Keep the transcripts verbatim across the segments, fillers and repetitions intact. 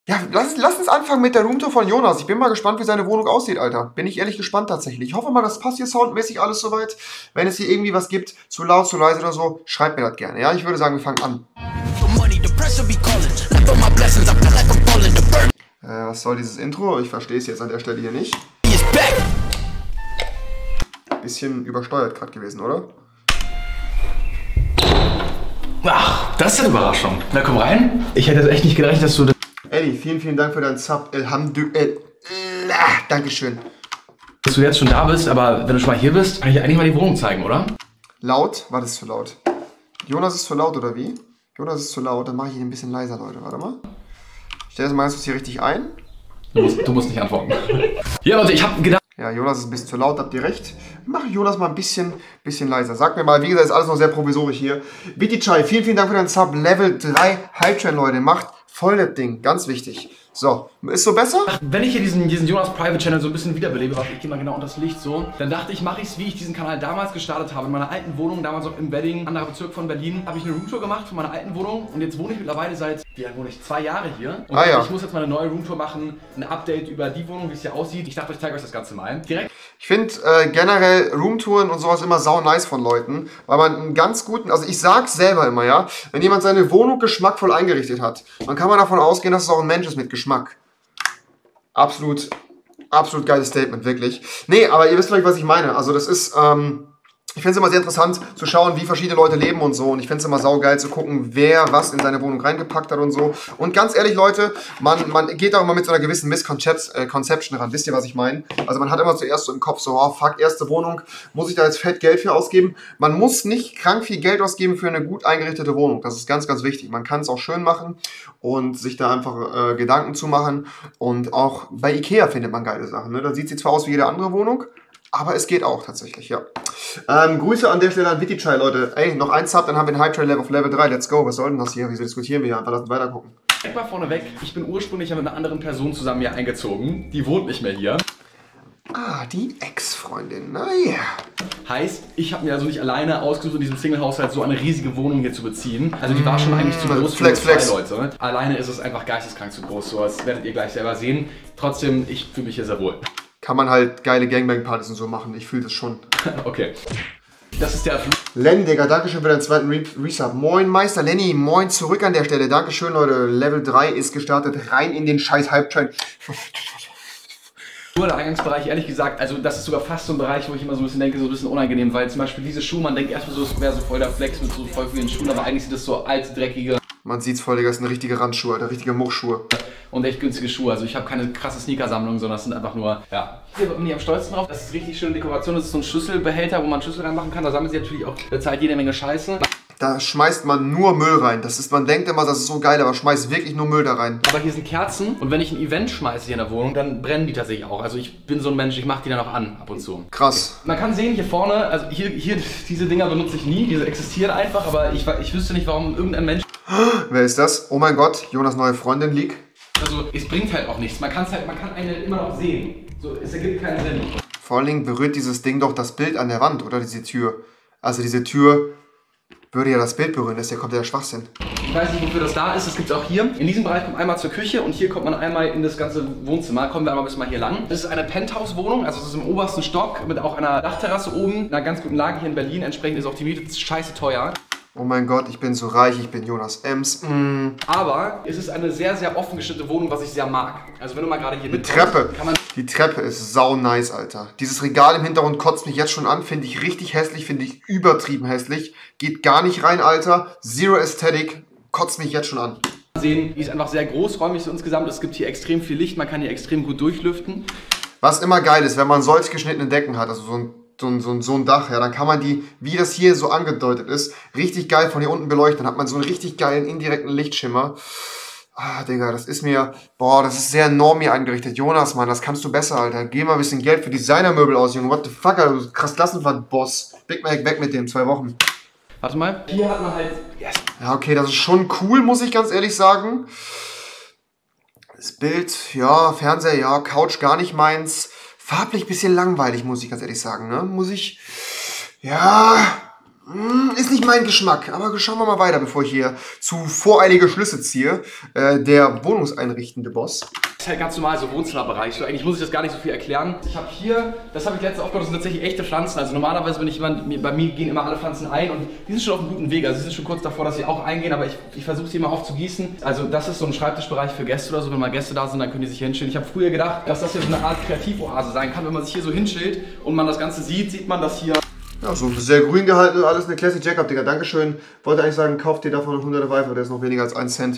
Ja, lass, lass uns anfangen mit der Roomtour von Jonas. Ich bin mal gespannt, wie seine Wohnung aussieht, Alter. Bin ich ehrlich gespannt tatsächlich. Ich hoffe mal, das passt hier soundmäßig alles soweit. Wenn es hier irgendwie was gibt, zu laut, zu leise oder so, schreibt mir das gerne. Ja, ich würde sagen, wir fangen an. Äh, was soll dieses Intro? Ich verstehe es jetzt an der Stelle hier nicht. Bisschen übersteuert gerade gewesen, oder? Ach, das ist eine Überraschung. Na komm rein. Ich hätte echt nicht gerechnet, dass du... Eddie, vielen, vielen Dank für deinen Sub. Elhamdülillah. Dankeschön. Dass du jetzt schon da bist, aber wenn du schon mal hier bist, kann ich dir eigentlich mal die Wohnung zeigen, oder? Laut? War das zu laut? Jonas ist zu laut, oder wie? Jonas ist zu laut, dann mache ich ihn ein bisschen leiser, Leute. Warte mal. Ich stelle das mal jetzt hier richtig ein. Du musst, du musst nicht antworten. Ja, Leute, ich habe gedacht... Ja, Jonas ist ein bisschen zu laut, habt ihr recht. Wir machen Jonas mal ein bisschen, bisschen leiser. Sag mir mal, wie gesagt, ist alles noch sehr provisorisch hier. Vitichai, vielen, vielen Dank für deinen Sub. Level drei Hype-Train, Leute. Macht voll das Ding. Ganz wichtig. So, ist so besser? Wenn ich hier diesen, diesen Jonas Private Channel so ein bisschen wiederbelebe, warte, ich gehe mal genau unter das Licht so, dann dachte ich, mache ich es, wie ich diesen Kanal damals gestartet habe. In meiner alten Wohnung, damals auch im Wedding, anderer Bezirk von Berlin, habe ich eine Roomtour gemacht von meiner alten Wohnung und jetzt wohne ich mittlerweile seit, wie lange wohne ich? Zwei Jahre hier. Und ah, ja. ich muss jetzt mal eine neue Roomtour machen, ein Update über die Wohnung, wie es hier aussieht. Ich dachte, ich zeige euch das Ganze mal. Direkt. Ich finde äh, generell Roomtouren und sowas immer sau nice von Leuten, weil man einen ganz guten, also ich sag's selber immer, ja, wenn jemand seine Wohnung geschmackvoll eingerichtet hat, dann kann man davon ausgehen, dass es auch ein Mensch ist mit Geschmack. Absolut, absolut geiles Statement, wirklich. Nee, aber ihr wisst vielleicht, was ich meine. Also das ist, ähm, ich finde es immer sehr interessant zu schauen, wie verschiedene Leute leben und so. Und ich finde es immer saugeil zu gucken, wer was in seine Wohnung reingepackt hat und so. Und ganz ehrlich, Leute, man, man geht auch immer mit so einer gewissen Misconception ran. Wisst ihr, was ich meine? Also man hat immer zuerst so im Kopf so, oh fuck, erste Wohnung, muss ich da jetzt fett Geld für ausgeben? Man muss nicht krank viel Geld ausgeben für eine gut eingerichtete Wohnung. Das ist ganz, ganz wichtig. Man kann es auch schön machen und sich da einfach äh, Gedanken zu machen. Und auch bei Ikea findet man geile Sachen. Ne? Da sieht sie zwar aus wie jede andere Wohnung, aber es geht auch tatsächlich, ja. Ähm, Grüße an der Stelle an Vitichai, Leute. Ey, noch ein Sub, dann haben wir ein Hype-Train auf Level drei. Let's go. Was soll denn das hier? Wieso diskutieren wir hier? Einfach lassen weiter gucken. Direkt mal vorneweg. Ich bin ursprünglich ja mit einer anderen Person zusammen hier eingezogen. Die wohnt nicht mehr hier. Ah, die Ex-Freundin. Naja. Heißt, ich habe mir also nicht alleine ausgesucht, in diesem Single-Haushalt so eine riesige Wohnung hier zu beziehen. Also die war schon eigentlich zu groß für Flex, zwei Flex. Leute. Alleine ist es einfach geisteskrank zu groß. So, das werdet ihr gleich selber sehen. Trotzdem, ich fühle mich hier sehr wohl. Kann man halt geile Gangbang-Partys und so machen. Ich fühle das schon. Okay. Das ist der... Len, Digga, dankeschön für deinen zweiten Re Resub. Moin, Meister Lenny, moin zurück an der Stelle. Dankeschön, Leute. Level drei ist gestartet. Rein in den scheiß Hype-Train. Nur der Eingangsbereich, ehrlich gesagt, also das ist sogar fast so ein Bereich, wo ich immer so ein bisschen denke, so ein bisschen unangenehm, weil zum Beispiel diese Schuhe, man denkt erstmal so, es wäre so voll der Flex mit so voll vielen Schuhen, aber eigentlich sind das so alte, dreckige... Man sieht's voll, Digga, das sind richtige Randschuhe, Alter, richtige Muchschuhe. Und echt günstige Schuhe, also ich habe keine krasse Sneakersammlung, sondern das sind einfach nur, ja. Hier bin ich am stolzen drauf, das ist richtig schöne Dekoration, das ist so ein Schlüsselbehälter, wo man Schlüssel reinmachen kann, da sammelt sich natürlich auch der Zeit jede Menge Scheiße. Da schmeißt man nur Müll rein. Das ist, man denkt immer, das ist so geil, aber schmeißt wirklich nur Müll da rein. Aber hier sind Kerzen und wenn ich ein Event schmeiße hier in der Wohnung, dann brennen die tatsächlich auch. Also ich bin so ein Mensch, ich mache die dann auch an, ab und zu. Krass. Man kann sehen hier vorne, also hier, hier diese Dinger benutze ich nie, diese existieren einfach, aber ich, ich wüsste nicht, warum irgendein Mensch... Wer ist das? Oh mein Gott, Jonas neue Freundin liegt. Also es bringt halt auch nichts, man kann es halt, man kann eine immer noch sehen. So, es ergibt keinen Sinn. Vor allen Dingen berührt dieses Ding doch das Bild an der Wand, oder diese Tür. Also diese Tür... würde ja das Bild berühren, das ist ja komplett der Schwachsinn. Ich weiß nicht, wofür das da ist, das gibt es auch hier. In diesem Bereich kommt man einmal zur Küche und hier kommt man einmal in das ganze Wohnzimmer. Kommen wir aber bis mal hier lang. Das ist eine Penthouse-Wohnung, also es ist im obersten Stock mit auch einer Dachterrasse oben, einer ganz guten Lage hier in Berlin. Entsprechend ist auch die Miete scheiße teuer. Oh mein Gott, ich bin so reich, ich bin Jonas Ems. Mm. Aber es ist eine sehr, sehr offen geschnittene Wohnung, was ich sehr mag. Also wenn du mal gerade hier Die mit Treppe, kann man die Treppe ist sau nice, Alter. Dieses Regal im Hintergrund kotzt mich jetzt schon an, finde ich richtig hässlich, finde ich übertrieben hässlich. Geht gar nicht rein, Alter. Zero Aesthetic, kotzt mich jetzt schon an. sehen, die ist einfach sehr großräumig so insgesamt. Es gibt hier extrem viel Licht, man kann hier extrem gut durchlüften. Was immer geil ist, wenn man solch geschnittene Decken hat, also so ein So ein, so, ein, so ein Dach, ja, dann kann man die, wie das hier so angedeutet ist, richtig geil von hier unten beleuchten. Dann hat man so einen richtig geilen indirekten Lichtschimmer. Ah, Digga, das ist mir, boah, das ist sehr normie eingerichtet. Jonas, Mann, das kannst du besser, Alter. Geh mal ein bisschen Geld für Designermöbel aus, Junge. What the fuck, Alter, du krass Klassenfahrt-Boss. Big Mac, weg mit dem, zwei Wochen. Warte mal. Hier hat man halt, yes. Ja, okay, das ist schon cool, muss ich ganz ehrlich sagen. Das Bild, ja, Fernseher, ja, Couch gar nicht meins. Farblich ein bisschen langweilig, muss ich ganz ehrlich sagen, ne? Muss ich, ja, Ist nicht mein Geschmack, aber schauen wir mal weiter, bevor ich hier zu voreilige Schlüsse ziehe. Äh, der wohnungseinrichtende Boss. Das ist halt ganz normal so Wohnzimmerbereich. So, eigentlich muss ich das gar nicht so viel erklären. Ich habe hier, das habe ich letztens aufgehört, das sind tatsächlich echte Pflanzen. Also normalerweise, wenn ich jemand, bei mir gehen immer alle Pflanzen ein und die sind schon auf einem guten Weg. Also sie sind schon kurz davor, dass sie auch eingehen, aber ich, ich versuche sie immer aufzugießen. Also das ist so ein Schreibtischbereich für Gäste oder so. Wenn mal Gäste da sind, dann können die sich hier hinstellen. Ich habe früher gedacht, dass das hier so eine Art Kreativoase sein kann. Wenn man sich hier so hinstellt und man das Ganze sieht, sieht man, dass hier... Ja, so sehr grün gehalten, alles eine Classic Jacob, Digga. Dankeschön. Wollte eigentlich sagen, kauft dir davon noch hundert Wi-Fi, der ist noch weniger als ein Cent.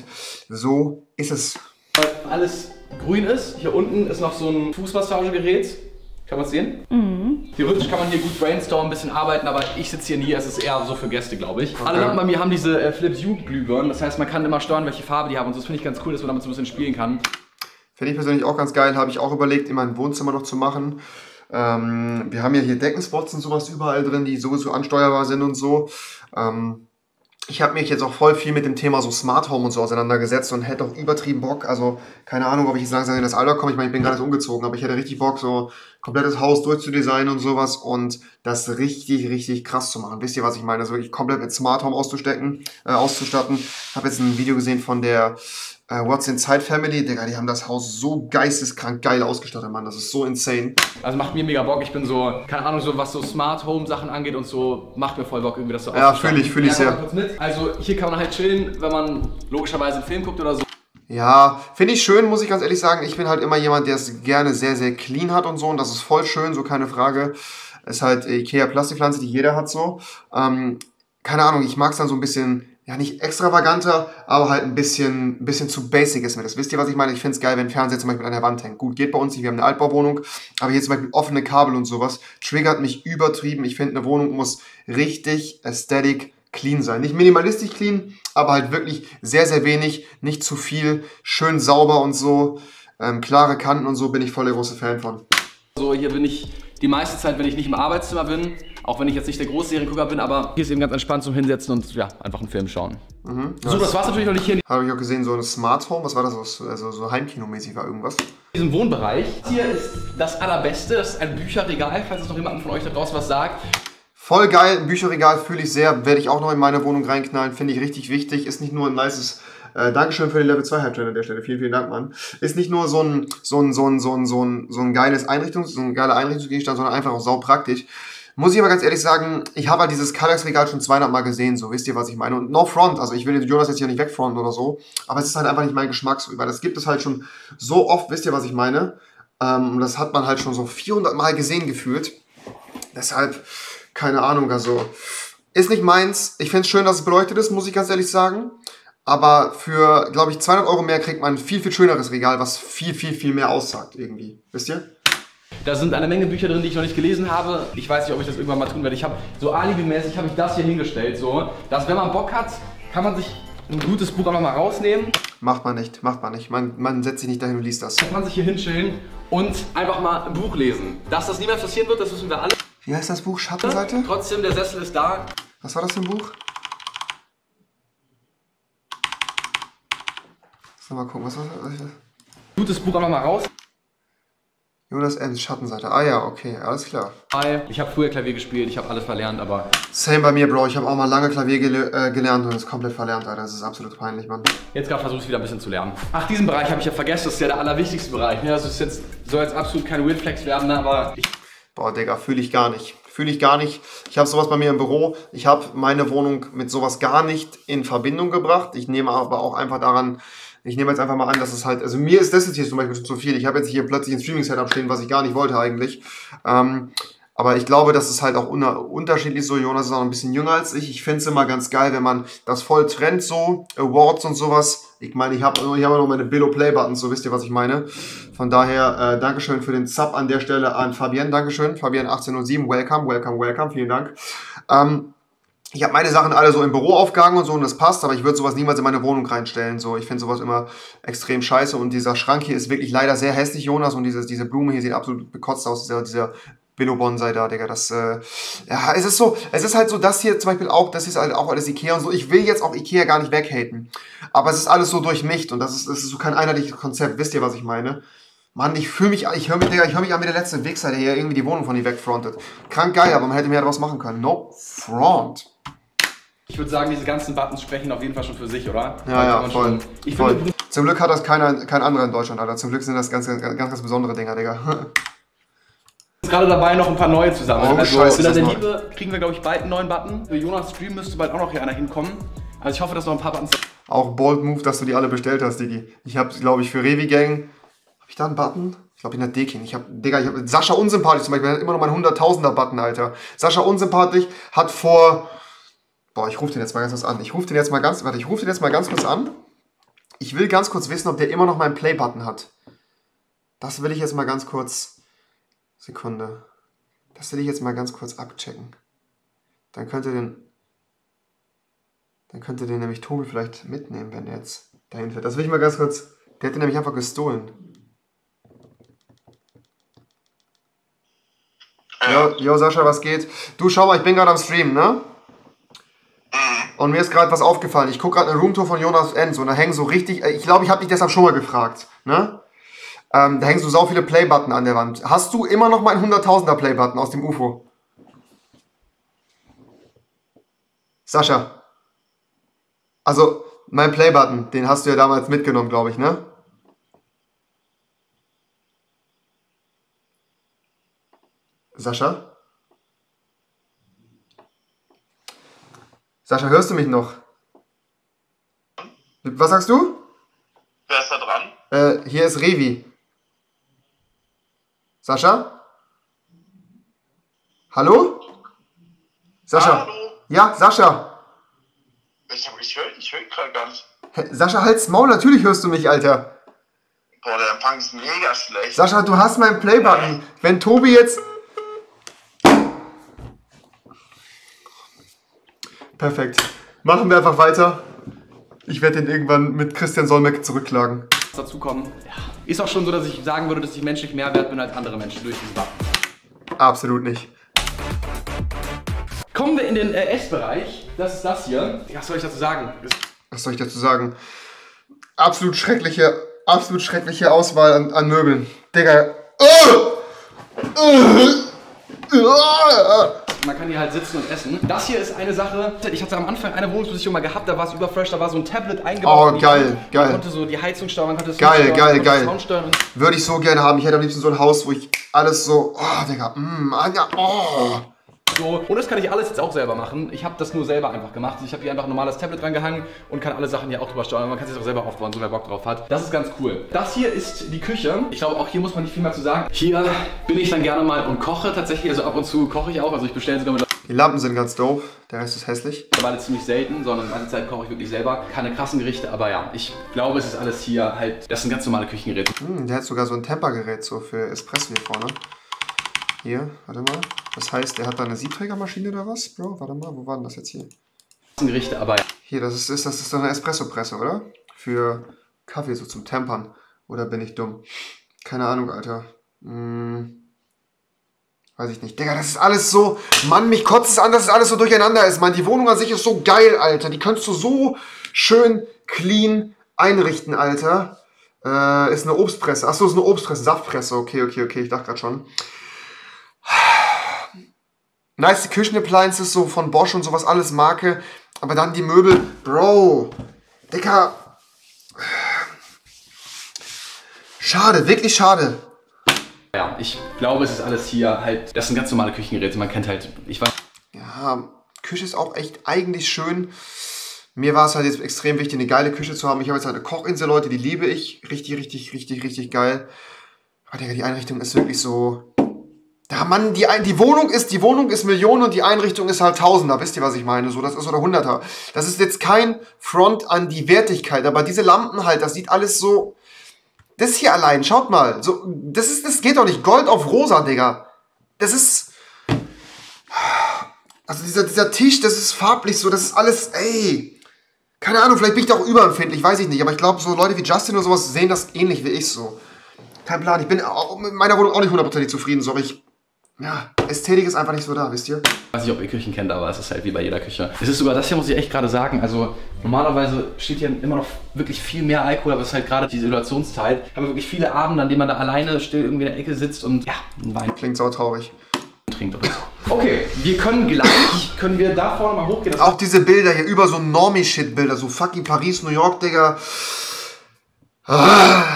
So ist es. Alles grün ist. Hier unten ist noch so ein Fußmassagegerät. Kann man es sehen? Mhm. Theoretisch kann man hier gut brainstormen, ein bisschen arbeiten, aber ich sitze hier nie. Es ist eher so für Gäste, glaube ich. Okay. Alle Lampen bei mir haben diese äh, Philips Hue Glühbirnen. Das heißt, man kann immer steuern, welche Farbe die haben. Und so, das finde ich ganz cool, dass man damit so ein bisschen spielen kann. Finde ich persönlich auch ganz geil. Habe ich auch überlegt, in meinem Wohnzimmer noch zu machen. Ähm, wir haben ja hier Deckenspots und sowas überall drin, die sowieso ansteuerbar sind und so. Ähm, ich habe mich jetzt auch voll viel mit dem Thema so Smart Home und so auseinandergesetzt und hätte auch übertrieben Bock, also keine Ahnung, ob ich jetzt langsam in das Alter komme, ich meine, ich bin gerade erst umgezogen, aber ich hätte richtig Bock, so komplettes Haus durchzudesignen und sowas und das richtig, richtig krass zu machen. Wisst ihr, was ich meine? Also wirklich komplett mit Smart Home auszustecken, äh, auszustatten. Ich habe jetzt ein Video gesehen von der äh, What's Inside Family, Digga, die haben das Haus so geisteskrank geil ausgestattet, Mann, das ist so insane. Also macht mir mega Bock, ich bin so, keine Ahnung, so was so Smart Home Sachen angeht und so, macht mir voll Bock, irgendwie das so ja, fühle ich, fühle ich sehr. Kurz mit. Also hier kann man halt chillen, wenn man logischerweise einen Film guckt oder so. Ja, finde ich schön, muss ich ganz ehrlich sagen. Ich bin halt immer jemand, der es gerne sehr, sehr clean hat und so. Und das ist voll schön, so keine Frage. Ist halt Ikea Plastikpflanze, die jeder hat so. Ähm, keine Ahnung, ich mag es dann so ein bisschen, ja nicht extravaganter, aber halt ein bisschen, ein bisschen zu basic ist mir das. Wisst ihr, was ich meine? Ich finde es geil, wenn Fernseher zum Beispiel an der Wand hängt. Gut, geht bei uns nicht, wir haben eine Altbauwohnung. Aber hier zum Beispiel offene Kabel und sowas triggert mich übertrieben. Ich finde, eine Wohnung muss richtig aesthetic clean sein. Nicht minimalistisch clean, aber halt wirklich sehr, sehr wenig, nicht zu viel, schön sauber und so, ähm, klare Kanten und so, bin ich voll der große Fan von. So, hier bin ich die meiste Zeit, wenn ich nicht im Arbeitszimmer bin, auch wenn ich jetzt nicht der Großseriengucker bin, aber hier ist eben ganz entspannt zum Hinsetzen und ja, einfach einen Film schauen. Mhm, so, das war's natürlich noch nicht hier. Habe ich auch gesehen, so ein Smart Home, was war das, also so Heimkinomäßig war irgendwas? In diesem Wohnbereich. Hier ist das Allerbeste, das ist ein Bücherregal, falls es noch jemand von euch da draußen was sagt. Voll geil, ein Bücherregal fühle ich sehr, werde ich auch noch in meine Wohnung reinknallen, finde ich richtig wichtig, ist nicht nur ein nices, äh, Dankeschön für den Level zwei Hype-Train an der Stelle, vielen, vielen Dank, Mann, ist nicht nur so ein, so ein, so ein, so ein, so ein, so ein geiles Einrichtungs-, so ein geiler Einrichtungsgegenstand, sondern einfach auch saupraktisch. Muss ich aber ganz ehrlich sagen, ich habe halt dieses Kallax-Regal schon zweihundert Mal gesehen, so, wisst ihr, was ich meine? Und no front, also ich will den Jonas jetzt hier nicht wegfronten oder so, aber es ist halt einfach nicht mein Geschmack, so, weil das gibt es halt schon so oft, wisst ihr, was ich meine? Ähm, und das hat man halt schon so vierhundert Mal gesehen gefühlt, deshalb... Keine Ahnung, also ist nicht meins. Ich finde es schön, dass es beleuchtet ist, muss ich ganz ehrlich sagen. Aber für, glaube ich, zweihundert Euro mehr kriegt man ein viel, viel schöneres Regal, was viel, viel, viel mehr aussagt irgendwie. Wisst ihr? Da sind eine Menge Bücher drin, die ich noch nicht gelesen habe. Ich weiß nicht, ob ich das irgendwann mal tun werde. Ich habe so alibimäßig habe ich das hier hingestellt, so, dass wenn man Bock hat, kann man sich ein gutes Buch einfach mal rausnehmen. Macht man nicht, macht man nicht. Man, man setzt sich nicht dahin und liest das. Man kann sich hier hinstellen und einfach mal ein Buch lesen. Dass das niemals passieren wird, das wissen wir alle. Wie heißt das Buch? Schattenseite? Trotzdem, der Sessel ist da. Was war das für ein Buch? Lass mal gucken, was war das? Gutes Buch einfach mal raus. Jonas Enz, Schattenseite. Ah ja, okay, alles klar. Ich habe früher Klavier gespielt, ich habe alles verlernt, aber... Same bei mir, Bro. Ich habe auch mal lange Klavier gele äh, gelernt und es komplett verlernt, Alter. Das ist absolut peinlich, Mann. Jetzt gerade versuche ich wieder ein bisschen zu lernen. Ach, diesen Bereich habe ich ja vergessen. Das ist ja der allerwichtigste Bereich. Ja, das ist jetzt, soll jetzt absolut kein Weird Flex werden, aber... Ich Boah, Digga, fühle ich gar nicht. Fühle ich gar nicht. Ich habe sowas bei mir im Büro. Ich habe meine Wohnung mit sowas gar nicht in Verbindung gebracht. Ich nehme aber auch einfach daran, ich nehme jetzt einfach mal an, dass es halt, also mir ist das jetzt hier zum Beispiel schon zu viel. Ich habe jetzt hier plötzlich ein Streaming-Setup stehen, was ich gar nicht wollte eigentlich. Ähm, aber ich glaube, das ist halt auch unterschiedlich so. Jonas ist auch ein bisschen jünger als ich. Ich finde es immer ganz geil, wenn man das voll trennt so, Awards und sowas. Ich meine, ich habe ich hab noch meine Billo-Play-Buttons, so wisst ihr, was ich meine. Von daher, äh, Dankeschön für den Sub an der Stelle an Fabienne, Dankeschön. Fabienne achtzehnhundertsieben, welcome, welcome, welcome, vielen Dank. Ähm, ich habe meine Sachen alle so im Büro aufgehangen und so und das passt, aber ich würde sowas niemals in meine Wohnung reinstellen. So, ich finde sowas immer extrem scheiße und dieser Schrank hier ist wirklich leider sehr hässlich, Jonas, und diese, diese Blume hier sieht absolut bekotzt aus, dieser, dieser Billo-Bonsai da, Digga, das, äh, ja, es ist so, es ist halt so, das hier zum Beispiel auch, das ist halt auch alles Ikea und so, ich will jetzt auch Ikea gar nicht weghaten, aber es ist alles so durchmischt und das ist, das ist so kein einheitliches Konzept, wisst ihr, was ich meine? Mann, ich fühle mich, ich höre mich, Digga, ich höre mich an wie der letzte Wichser, der hier irgendwie die Wohnung von dir wegfrontet. Krank geil, aber man hätte mehr daraus machen können. No front. Ich würde sagen, diese ganzen Buttons sprechen auf jeden Fall schon für sich, oder? Ja, ja, voll. Schon, ich voll. Finde, zum Glück hat das keiner, kein anderer in Deutschland, Alter. Zum Glück sind das ganz, ganz, ganz, ganz besondere Dinger, Digga. Ich bin gerade dabei, noch ein paar neue zu sammeln. Oh, also, scheiße, in der das Liebe kriegen wir, glaube ich, bald einen neuen Button. Für Jonas Stream müsste bald auch noch hier einer hinkommen. Also ich hoffe, dass noch ein paar Buttons... Auch bold Move, dass du die alle bestellt hast, Digi. Ich habe, glaube ich, für Revi Gang... Habe ich da einen Button? Ich glaube in der Dekin. Ich habe, Digga, ich habe Sascha Unsympathisch zum Beispiel, der hat immer noch meinen hunderttausender-Button, Alter. Sascha Unsympathisch hat vor... Boah, ich rufe den jetzt mal ganz kurz an. Ich rufe den jetzt mal ganz... Warte, ich rufe den jetzt mal ganz kurz an. Ich will ganz kurz wissen, ob der immer noch meinen Play-Button hat. Das will ich jetzt mal ganz kurz... Sekunde. Das will ich jetzt mal ganz kurz abchecken. Dann könnte den... Dann könnte den nämlich Tobi vielleicht mitnehmen, wenn der jetzt dahin fährt. Das will ich mal ganz kurz... Der hat den nämlich einfach gestohlen. Jo, jo, Sascha, was geht? Du, schau mal, ich bin gerade am Stream, ne? Und mir ist gerade was aufgefallen. Ich gucke gerade eine Roomtour von Jonas Enz und da hängen so richtig... Ich glaube, ich habe dich deshalb schon mal gefragt, ne? Ähm, da hängen so sau viele Playbutton an der Wand. Hast du immer noch meinen hunderttausender Playbutton aus dem U F O? Sascha. Also, mein Playbutton, den hast du ja damals mitgenommen, glaube ich, ne? Sascha? Sascha, hörst du mich noch? Was sagst du? Wer ist da dran? Äh, hier ist Revi. Sascha? Hallo? Sascha? Hallo? Ja, Sascha. Ich, hab- ich höre ich hör gerade gar nicht. Hä, Sascha, halt's Maul, natürlich hörst du mich, Alter. Boah, der Empfang ist mega schlecht. Sascha, du hast meinen Playbutton. Wenn Tobi jetzt... Perfekt. Machen wir einfach weiter. Ich werde den irgendwann mit Christian Solmecke zurückklagen. dazu kommen. Ja. Ist auch schon so, dass ich sagen würde, dass ich menschlich mehr wert bin als andere Menschen durch diesen Button. Absolut nicht. Kommen wir in den äh, Essbereich. Das ist das hier. Was soll ich dazu sagen? Was soll ich dazu sagen? Absolut schreckliche, absolut schreckliche Auswahl an, an Möbeln. Digga. Uh! Uh! Uh! Man kann hier halt sitzen und essen. Das hier ist eine Sache, ich hatte am Anfang eine Wohnungsbesichtigung mal gehabt, da war es überfresh, da war so ein Tablet eingebaut. Oh, geil, man geil. Man konnte so die Heizung steuern, man konnte das Geil, Sound geil, steuern, geil. Sound steuern. Würde ich so gerne haben. Ich hätte am liebsten so ein Haus, wo ich alles so, oh, Digga, mm, oh. So. Und das kann ich alles jetzt auch selber machen. Ich habe das nur selber einfach gemacht. Ich habe hier einfach ein normales Tablet dran gehangen und kann alle Sachen hier auch drüber steuern. Man kann es sich auch selber aufbauen, so wer Bock drauf hat. Das ist ganz cool. Das hier ist die Küche. Ich glaube, auch hier muss man nicht viel mehr zu sagen. Hier bin ich dann gerne mal und koche tatsächlich. Also ab und zu koche ich auch. Also ich bestelle sogar mit. Die Lampen sind ganz doof, der Rest ist hässlich. Mittlerweile ziemlich selten, sondern die meiste Zeit koche ich wirklich selber. Keine krassen Gerichte, aber ja, ich glaube, es ist alles hier halt, das sind ganz normale Küchengeräte. Hm, der hat sogar so ein Tempergerät so für Espresso hier vorne. Hier, warte mal. Das heißt, der hat da eine Siebträgermaschine oder was, Bro? Warte mal, wo war denn das jetzt hier? Gerichte, aber ja. Hier, das ist, ist, das ist doch eine Espresso-Presse, oder? Für Kaffee, so zum Tempern. Oder bin ich dumm? Keine Ahnung, Alter. Hm. Weiß ich nicht. Digga, das ist alles so... Mann, mich kotzt es an, dass es alles so durcheinander ist, Mann. Die Wohnung an sich ist so geil, Alter. Die könntest du so schön clean einrichten, Alter. Äh, ist eine Obstpresse. Achso, ist eine Obstpresse. Saftpresse. Okay, okay, okay. Ich dachte gerade schon. Nice Küchenappliances, so von Bosch und sowas, alles Marke. Aber dann die Möbel. Bro. Digga. Schade, wirklich schade. Ja, ich glaube, es ist alles hier halt, das sind ganz normale Küchengeräte, man kennt halt, ich weiß. Ja, Küche ist auch echt eigentlich schön. Mir war es halt jetzt extrem wichtig, eine geile Küche zu haben. Ich habe jetzt halt eine Kochinsel, Leute, die liebe ich. Richtig, richtig, richtig, richtig geil. Aber Digga, die Einrichtung ist wirklich so... Da, Mann, die, die Wohnung ist, die Wohnung ist Millionen und die Einrichtung ist halt Tausender. Wisst ihr, was ich meine? So, das ist oder Hunderter. Das ist jetzt kein Front an die Wertigkeit, aber diese Lampen halt, das sieht alles so... Das hier allein, schaut mal. So, das, ist, das geht doch nicht. Gold auf rosa, Digga. Das ist... Also dieser, dieser Tisch, das ist farblich so, das ist alles... Ey. Keine Ahnung, vielleicht bin ich da auch überempfindlich, weiß ich nicht. Aber ich glaube, so Leute wie Justin oder sowas sehen das ähnlich wie ich so. Kein Plan. Ich bin auch mit meiner Wohnung auch nicht hundertprozentig zufrieden. Sorry, ich... Ja, Ästhetik ist einfach nicht so da, wisst ihr? Ich weiß nicht, ob ihr Küchen kennt, aber es ist halt wie bei jeder Küche. Es ist sogar das hier, muss ich echt gerade sagen, also normalerweise steht hier immer noch wirklich viel mehr Alkohol, aber es ist halt gerade die Isolationszeit. Haben wir wirklich viele Abende, an denen man da alleine still irgendwie in der Ecke sitzt und ja, einen Wein Klingt sautraurig. trinkt oder so. Okay, wir können gleich, können wir da vorne mal hochgehen. Auch diese Bilder hier, über so Normie-Shit-Bilder, so fucking Paris, New York, Digga. Ah,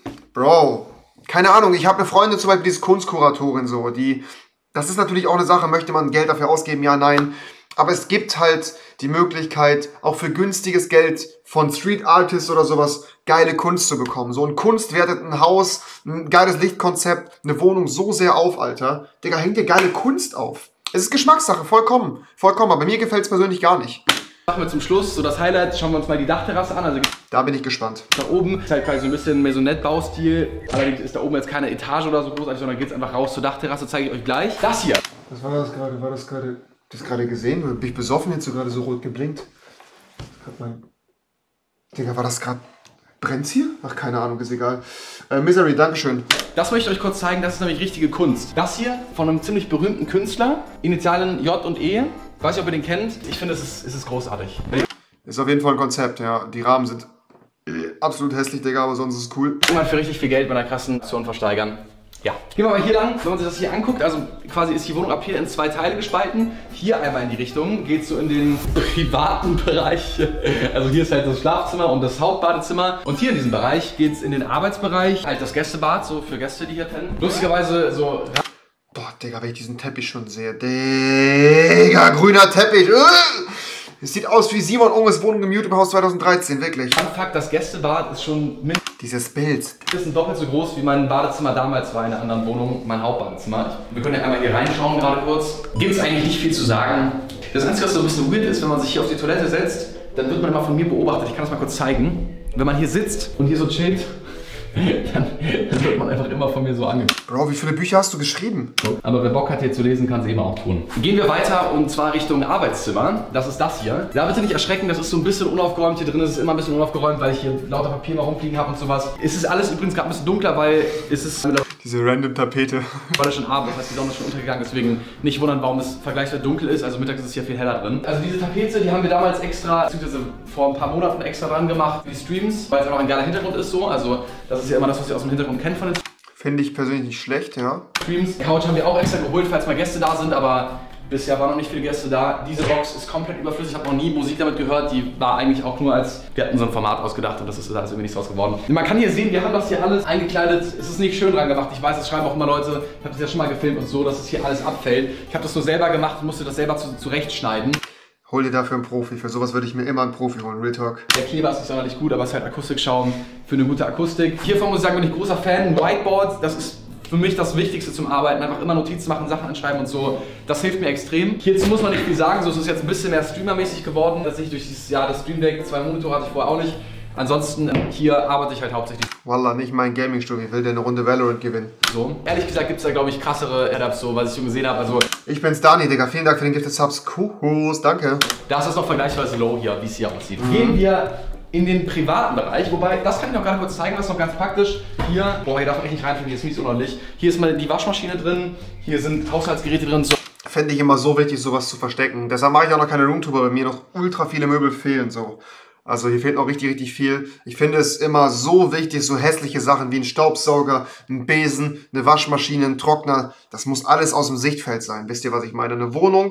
Bro, keine Ahnung, ich habe eine Freundin, zum Beispiel, die ist Kunstkuratorin so, die, das ist natürlich auch eine Sache, möchte man Geld dafür ausgeben, ja, nein. Aber es gibt halt die Möglichkeit, auch für günstiges Geld von Street Artists oder sowas geile Kunst zu bekommen. So ein Kunst wertet ein Haus, ein geiles Lichtkonzept, eine Wohnung so sehr auf, Alter. Digga, hängt dir geile Kunst auf. Es ist Geschmackssache, vollkommen. Vollkommen, aber mir gefällt es persönlich gar nicht. Machen wir zum Schluss so das Highlight, schauen wir uns mal die Dachterrasse an. Also da bin ich gespannt. Da oben ist halt quasi so ein bisschen Maisonette-Baustil. Allerdings ist da oben jetzt keine Etage oder so großartig, sondern geht es einfach raus zur Dachterrasse, zeige ich euch gleich. Das hier. Was war das gerade? War das gerade... Das gerade gesehen? Bin ich besoffen jetzt so gerade so rot geblinkt? Mein... Digga, war das gerade... Brennt's hier? Ach, keine Ahnung, ist egal. Äh, Misery, dankeschön. Das möchte ich euch kurz zeigen, das ist nämlich richtige Kunst. Das hier von einem ziemlich berühmten Künstler, Initialen J und E. Ich weiß nicht, ob ihr den kennt. Ich finde, es ist, es ist großartig. Ist auf jeden Fall ein Konzept, ja. Die Rahmen sind absolut hässlich, Digga, aber sonst ist es cool. Kann man für richtig viel Geld bei einer krassen Aktion versteigern. Ja. Gehen wir mal hier lang, wenn man sich das hier anguckt, also quasi ist die Wohnung ab hier in zwei Teile gespalten. Hier einmal in die Richtung, geht so in den privaten Bereich. Also hier ist halt das Schlafzimmer und das Hauptbadezimmer. Und hier in diesem Bereich geht es in den Arbeitsbereich, halt das Gästebad, so für Gäste, die hier pennen. Lustigerweise so... Boah, Digga, wenn ich diesen Teppich schon sehe. Digga, grüner Teppich. Es sieht aus wie Simon Unges Wohnung im YouTube-Haus zweitausenddreizehn, wirklich. Fun Fact, das Gästebad ist schon mindestens... Dieses Bild. Das ist doppelt so groß, wie mein Badezimmer damals war in einer anderen Wohnung, mein Hauptbadezimmer. Ich, wir können ja einmal hier reinschauen, gerade kurz. Gibt es eigentlich nicht viel zu sagen. Das Einzige, was so ein bisschen weird ist, wenn man sich hier auf die Toilette setzt, dann wird man immer von mir beobachtet. Ich kann das mal kurz zeigen. Wenn man hier sitzt und hier so chillt, dann, dann wird man einfach immer von mir so angeguckt. Bro, wie viele Bücher hast du geschrieben? Aber wer Bock hat hier zu lesen, kann es eben auch tun. Gehen wir weiter und zwar Richtung Arbeitszimmer. Das ist das hier. Da bitte nicht erschrecken, das ist so ein bisschen unaufgeräumt. Hier drin ist es immer ein bisschen unaufgeräumt, weil ich hier lauter Papier mal rumfliegen habe und sowas. Es ist alles übrigens gerade ein bisschen dunkler, weil es ist... Diese random Tapete. Weil es schon Abend, das heißt die Sonne ist schon untergegangen, deswegen nicht wundern, warum es vergleichsweise dunkel ist. Also mittags ist es hier viel heller drin. Also diese Tapete, die haben wir damals extra, beziehungsweise vor ein paar Monaten extra dran gemacht für die Streams, weil es einfach ein geiler Hintergrund ist so. Also das ist ja immer das, was ihr aus dem Hintergrund kennt von den Finde ich persönlich nicht schlecht, ja. Streams. Couch haben wir auch extra geholt, falls mal Gäste da sind, aber bisher waren noch nicht viele Gäste da. Diese Box ist komplett überflüssig, ich habe noch nie Musik damit gehört. Die war eigentlich auch nur als, wir hatten so ein Format ausgedacht und das ist da ist irgendwie nichts draus geworden. Man kann hier sehen, wir haben das hier alles eingekleidet. Es ist nicht schön dran gemacht. Ich weiß, es schreiben auch immer Leute, ich habe das ja schon mal gefilmt und so, dass es hier alles abfällt. Ich habe das nur selber gemacht und musste das selber zu, zurechtschneiden. Hol dir dafür einen Profi. Für sowas würde ich mir immer einen Profi holen, Real Talk. Der Kleber ist nicht sonderlich gut, aber es ist halt Akustikschaum für eine gute Akustik. Hiervon muss ich sagen, bin ich großer Fan. Ein Whiteboard, das ist für mich das Wichtigste zum Arbeiten. Einfach immer Notizen machen, Sachen anschreiben und so. Das hilft mir extrem. Hierzu muss man nicht viel sagen. So ist es jetzt ein bisschen mehr streamermäßig geworden. Tatsächlich durch dieses Jahr das Stream Deck. Zwei Monitore hatte ich vorher auch nicht. Ansonsten hier arbeite ich halt hauptsächlich. Wallah, nicht mein Gaming-Studio. Ich will dir eine Runde Valorant gewinnen. So. Ehrlich gesagt gibt es da, glaube ich, krassere Setups, so, was ich schon gesehen habe. Also, ich bin's, Dani, Digga. Vielen Dank für den Gifted Subs. Kuhus, danke. Das ist noch vergleichsweise low hier, wie es hier aussieht. Mhm. Gehen wir in den privaten Bereich, wobei, das kann ich noch gerade kurz zeigen, das ist noch ganz praktisch. Hier, boah, hier darf man echt nicht reinfinden, hier ist mies unordentlich. Hier ist mal die Waschmaschine drin, hier sind Haushaltsgeräte drin. So. Fände ich immer so wichtig, sowas zu verstecken. Deshalb mache ich auch noch keine Roomtour, weil mir noch ultra viele Möbel fehlen, so. Also hier fehlt noch richtig, richtig viel. Ich finde es immer so wichtig, so hässliche Sachen wie ein Staubsauger, ein Besen, eine Waschmaschine, ein Trockner. Das muss alles aus dem Sichtfeld sein. Wisst ihr, was ich meine? Eine Wohnung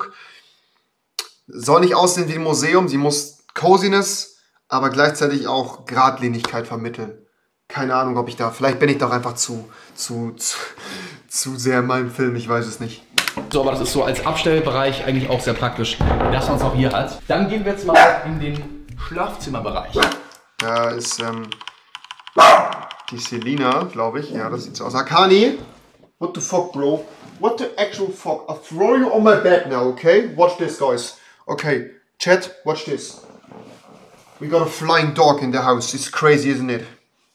soll nicht aussehen wie ein Museum. Sie muss Coziness, aber gleichzeitig auch Geradlinigkeit vermitteln. Keine Ahnung, ob ich da... Vielleicht bin ich doch einfach zu, zu, zu, zu sehr in meinem Film. Ich weiß es nicht. So, aber das ist so als Abstellbereich eigentlich auch sehr praktisch, dass man es auch hier hat. Dann gehen wir jetzt mal in den Schlafzimmerbereich. Da ist ähm, die Selina, glaube ich. Ja, das sieht so aus. Akani, what the fuck, bro? What the actual fuck? I'll throw you on my bed now, okay? Watch this, guys. Okay, chat, watch this. We got a flying dog in the house. It's crazy, isn't it?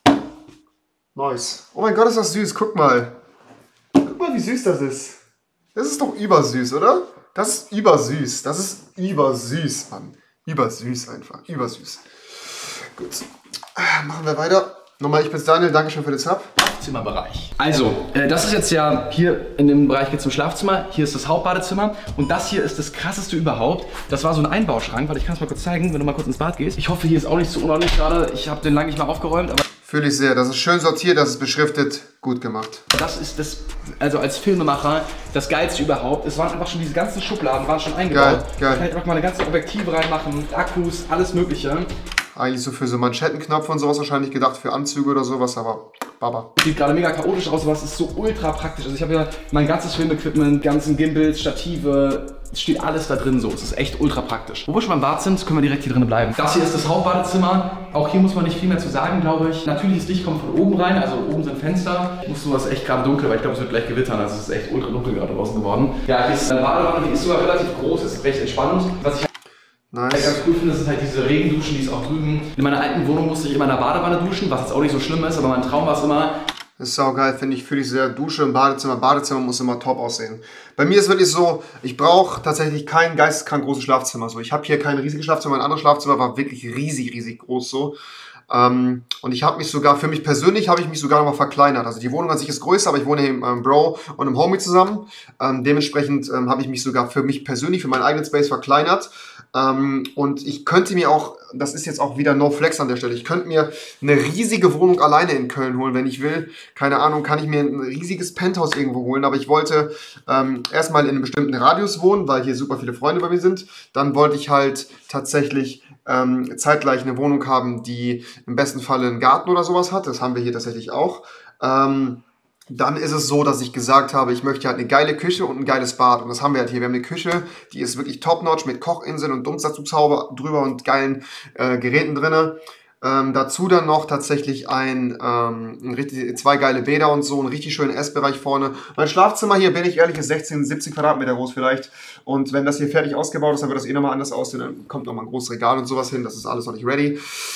Nice. Oh mein Gott, ist das süß. Guck mal. Guck mal, wie süß das ist. Das ist doch übersüß, oder? Das ist übersüß. Das ist übersüß, Mann. Übersüß einfach. Übersüß. Gut. Machen wir weiter. Nochmal, ich bin's Daniel. Dankeschön für den Sub. Schlafzimmerbereich. Also, äh, das ist jetzt ja hier in dem Bereich geht zum Schlafzimmer. Hier ist das Hauptbadezimmer. Und das hier ist das krasseste überhaupt. Das war so ein Einbauschrank. Warte, ich kann es mal kurz zeigen, wenn du mal kurz ins Bad gehst. Ich hoffe, hier ist auch nicht so unordentlich gerade. Ich habe den lange nicht mal aufgeräumt. Aber Fühle ich sehr. Das ist schön sortiert, das ist beschriftet. Gut gemacht. Das ist das, also als Filmemacher, das Geilste überhaupt. Es waren einfach schon diese ganzen Schubladen, waren schon eingebaut. Geil, geil. Da kann ich einfach mal eine ganze Objektive reinmachen, Akkus, alles Mögliche. Eigentlich so für so Manschettenknöpfe und sowas wahrscheinlich gedacht, für Anzüge oder sowas, aber Baba. Sieht gerade mega chaotisch aus, aber es ist so ultra praktisch. Also ich habe ja mein ganzes Filmequipment, ganzen Gimbals, Stative, es steht alles da drin so. Es ist echt ultra praktisch. Wo wir schon beim Bad sind, können wir direkt hier drin bleiben. Das hier ist das Hauptbadezimmer. Auch hier muss man nicht viel mehr zu sagen, glaube ich. Natürliches Licht kommt von oben rein, also oben sind Fenster. Ich muss sowas echt gerade dunkel, weil ich glaube, es wird gleich gewittern. Also es ist echt ultra dunkel gerade draußen geworden. Ja, hier ist eine Badewanne, die ist sogar relativ groß, ist recht entspannend. Was ich Nice. ganz cool finde, sind halt diese Regenduschen, die ist auch drüben. In meiner alten Wohnung musste ich immer in einer Badewanne duschen, was jetzt auch nicht so schlimm ist, aber mein Traum war es immer. Das ist saugeil, finde ich, fühle ich sehr. Dusche im Badezimmer. Badezimmer muss immer top aussehen. Bei mir ist wirklich so, ich brauche tatsächlich kein geisteskrank großes Schlafzimmer. So, ich habe hier kein riesiges Schlafzimmer, mein anderes Schlafzimmer war wirklich riesig, riesig groß so. Ähm, und ich habe mich sogar, für mich persönlich habe ich mich sogar noch mal verkleinert. Also die Wohnung an sich ist größer, aber ich wohne hier mit einem Bro und einem Homie zusammen. Ähm, dementsprechend ähm, habe ich mich sogar für mich persönlich, für meinen eigenen Space verkleinert. Ähm, und ich könnte mir auch, das ist jetzt auch wieder No Flex an der Stelle, ich könnte mir eine riesige Wohnung alleine in Köln holen, wenn ich will. Keine Ahnung, kann ich mir ein riesiges Penthouse irgendwo holen, aber ich wollte ähm, erstmal in einem bestimmten Radius wohnen, weil hier super viele Freunde bei mir sind. Dann wollte ich halt tatsächlich ähm, zeitgleich eine Wohnung haben, die im besten Falle einen Garten oder sowas hat. Das haben wir hier tatsächlich auch. Ähm, Dann ist es so, dass ich gesagt habe, ich möchte halt eine geile Küche und ein geiles Bad. Und das haben wir halt hier. Wir haben eine Küche, die ist wirklich top-notch mit Kochinseln und Dunstabzugshauber drüber und geilen äh, Geräten drin. Ähm, dazu dann noch tatsächlich ein, ähm, ein richtig, zwei geile Bäder und so, einen richtig schönen Essbereich vorne. Mein Schlafzimmer hier, bin ich ehrlich, ist sechzehn, siebzehn Quadratmeter groß vielleicht. Und wenn das hier fertig ausgebaut ist, dann wird das eh nochmal anders aussehen. Dann kommt nochmal ein großes Regal und sowas hin. Das ist alles noch nicht ready.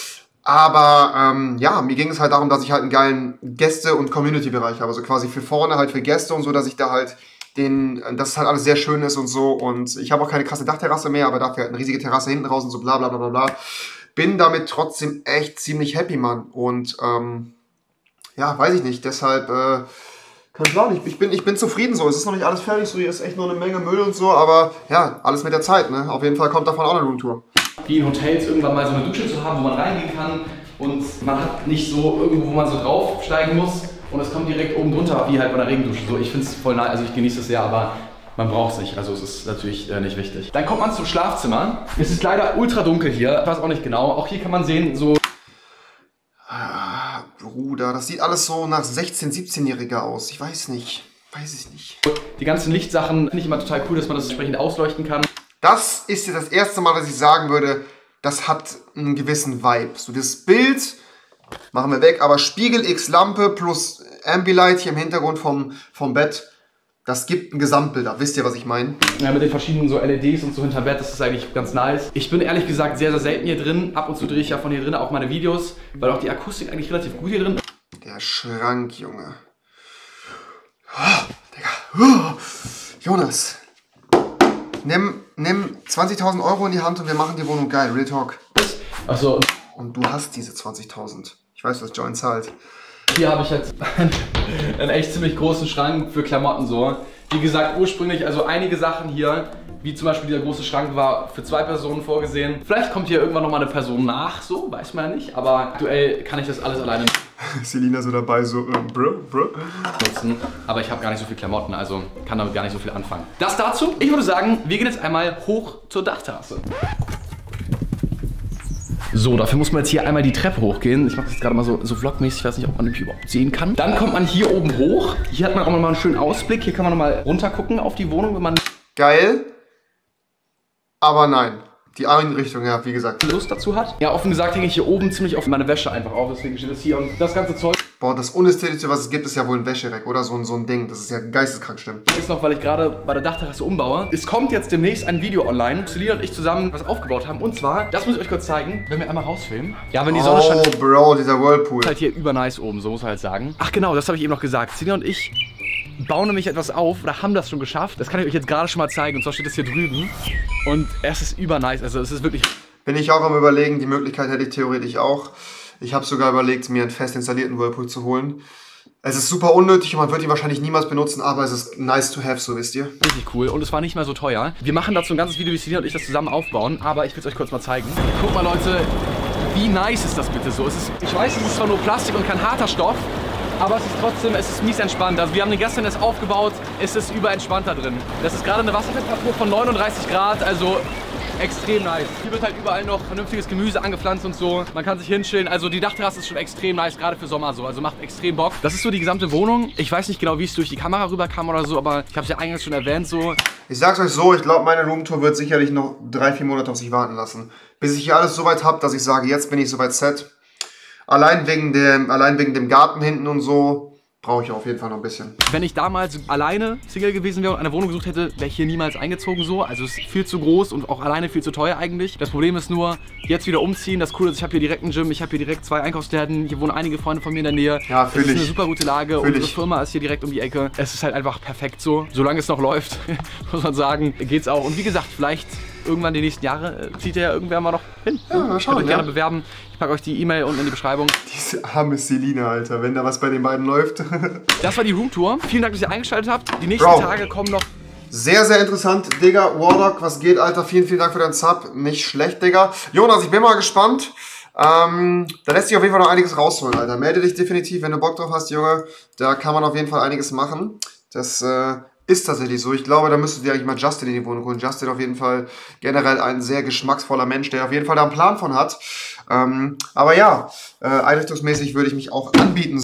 Aber ähm, ja, mir ging es halt darum, dass ich halt einen geilen Gäste- und Community-Bereich habe. Also quasi für vorne halt für Gäste und so, dass ich da halt den, dass es halt alles sehr schön ist und so. Und ich habe auch keine krasse Dachterrasse mehr, aber dafür halt eine riesige Terrasse hinten raus und so bla bla bla bla bla. Bin damit trotzdem echt ziemlich happy, Mann. Und ähm, ja, weiß ich nicht. Deshalb, äh, keine Ahnung, ich, ich, bin, ich bin zufrieden so. Es ist noch nicht alles fertig, so hier ist echt nur eine Menge Müll und so. Aber ja, alles mit der Zeit, ne? Auf jeden Fall kommt davon auch eine Roomtour. Wie in Hotels irgendwann mal so eine Dusche zu haben, wo man reingehen kann und man hat nicht so irgendwo, wo man so draufsteigen muss und es kommt direkt oben drunter, wie halt bei einer Regendusche. So, ich finde es voll nice, also ich genieße es sehr, aber man braucht es nicht, also es ist natürlich äh, nicht wichtig. Dann kommt man zum Schlafzimmer. Es ist leider ultra dunkel hier, ich weiß auch nicht genau. Auch hier kann man sehen, so... Ah, Bruder, das sieht alles so nach sechzehn-, siebzehnjähriger aus. Ich weiß nicht, weiß ich nicht. Die ganzen Lichtsachen finde ich immer total cool, dass man das entsprechend ausleuchten kann. Das ist jetzt das erste Mal, dass ich sagen würde, das hat einen gewissen Vibe. So das Bild machen wir weg, aber Spiegel X Lampe plus Ambilight hier im Hintergrund vom, vom Bett, das gibt ein Gesamtbild ab. Wisst ihr, was ich meine? Ja, mit den verschiedenen so L E Ds und so hinterm Bett, das ist eigentlich ganz nice. Ich bin ehrlich gesagt sehr, sehr selten hier drin. Ab und zu drehe ich ja von hier drin auch meine Videos, weil auch die Akustik eigentlich relativ gut hier drin ist. Der Schrank, Junge. Oh, Digga. Oh, Jonas. Nimm, nimm zwanzigtausend Euro in die Hand und wir machen die Wohnung geil. Real Talk. Achso. Und du hast diese zwanzigtausend. Ich weiß, was Join zahlt. Hier habe ich jetzt einen echt ziemlich großen Schrank für Klamotten so. Wie gesagt, ursprünglich, also einige Sachen hier, wie zum Beispiel dieser große Schrank, war für zwei Personen vorgesehen. Vielleicht kommt hier irgendwann nochmal eine Person nach, so, weiß man ja nicht. Aber aktuell kann ich das alles alleine Selina so dabei, so, ähm, bro, bro. nutzen. Aber ich habe gar nicht so viel Klamotten, also kann damit gar nicht so viel anfangen. Das dazu. Ich würde sagen, wir gehen jetzt einmal hoch zur Dachterrasse. So, dafür muss man jetzt hier einmal die Treppe hochgehen. Ich mache das jetzt gerade mal so, so vlogmäßig, ich weiß nicht, ob man mich überhaupt sehen kann. Dann kommt man hier oben hoch. Hier hat man auch nochmal einen schönen Ausblick. Hier kann man nochmal runter gucken auf die Wohnung, wenn man Geil, aber nein. Die Einrichtung, ja, wie gesagt. Lust dazu hat. Ja, offen gesagt hänge ich hier oben ziemlich auf meine Wäsche einfach auf. Deswegen steht das hier und das ganze Zeug. Boah, das Unästhetischste, was es gibt, ist ja wohl ein Wäschereck oder so ein, so ein Ding. Das ist ja geisteskrank schlimm. Ist noch, weil ich gerade bei der Dachterrasse umbaue. Es kommt jetzt demnächst ein Video online. Selina und ich zusammen was aufgebaut haben. Und zwar, das muss ich euch kurz zeigen, wenn wir einmal rausfilmen. Ja, wenn die Sonne scheint. Oh, Bro, dieser Whirlpool. Ist halt hier über nice oben, so muss man halt sagen. Ach genau, das habe ich eben noch gesagt. Selina und ich bauen nämlich etwas auf oder haben das schon geschafft. Das kann ich euch jetzt gerade schon mal zeigen. Und zwar steht das hier drüben. Und es ist über nice. Also es ist wirklich... Bin ich auch am Überlegen. Die Möglichkeit hätte ich theoretisch auch. Ich habe sogar überlegt, mir einen fest installierten Whirlpool zu holen. Es ist super unnötig und man wird ihn wahrscheinlich niemals benutzen, aber es ist nice to have, so wisst ihr. Richtig cool und es war nicht mal so teuer. Wir machen dazu ein ganzes Video, wie Selina und ich das zusammen aufbauen, aber ich will es euch kurz mal zeigen. Guck mal, Leute, wie nice ist das bitte so? Es ist, ich weiß, es ist zwar nur Plastik und kein harter Stoff, aber es ist trotzdem, es ist mies entspannt. Also wir haben den gestern erst aufgebaut, es ist überentspannt da drin. Das ist gerade eine Wassertemperatur von neununddreißig Grad, also extrem nice. Hier wird halt überall noch vernünftiges Gemüse angepflanzt und so. Man kann sich hinchillen. Also die Dachterrasse ist schon extrem nice, gerade für Sommer so. Also macht extrem Bock. Das ist so die gesamte Wohnung. Ich weiß nicht genau, wie es durch die Kamera rüberkam oder so, aber ich habe es ja eingangs schon erwähnt so. Ich sag's euch so, ich glaube, meine Roomtour wird sicherlich noch drei, vier Monate auf sich warten lassen. Bis ich hier alles so weit habe, dass ich sage, jetzt bin ich soweit set. Allein wegen dem, allein wegen dem Garten hinten und so brauche ich auf jeden Fall noch ein bisschen. Wenn ich damals alleine Single gewesen wäre und eine Wohnung gesucht hätte, wäre ich hier niemals eingezogen so. Also es ist viel zu groß und auch alleine viel zu teuer eigentlich. Das Problem ist nur, jetzt wieder umziehen. Das Coole ist, ich habe hier direkt einen Gym, ich habe hier direkt zwei Einkaufsläden. Hier wohnen einige Freunde von mir in der Nähe. Ja, fühl ich. Es ist eine super gute Lage. Fühl Unsere ich. Firma ist hier direkt um die Ecke. Es ist halt einfach perfekt so. Solange es noch läuft, muss man sagen, geht's auch. Und wie gesagt, vielleicht irgendwann die nächsten Jahre äh, zieht ja irgendwer mal noch hin. Ja, mal schauen, Könnt euch ja. gerne bewerben. Ich packe euch die E-Mail unten in die Beschreibung. Diese arme Celine, Alter, wenn da was bei den beiden läuft. Das war die Roomtour. Vielen Dank, dass ihr eingeschaltet habt. Die nächsten Bro. Tage kommen noch. Sehr, sehr interessant. Digga, Warlock, was geht, Alter? Vielen, vielen Dank für deinen Sub. Nicht schlecht, Digga. Jonas, ich bin mal gespannt. Ähm, da lässt sich auf jeden Fall noch einiges rausholen, Alter. Melde dich definitiv, wenn du Bock drauf hast, Junge. Da kann man auf jeden Fall einiges machen. Das äh, ist tatsächlich so. Ich glaube, da müsstet ihr eigentlich mal Justin in die Wohnung holen. Justin auf jeden Fall generell ein sehr geschmacksvoller Mensch, der auf jeden Fall da einen Plan von hat. Ähm, aber ja, äh, einrichtungsmäßig würde ich mich auch anbieten.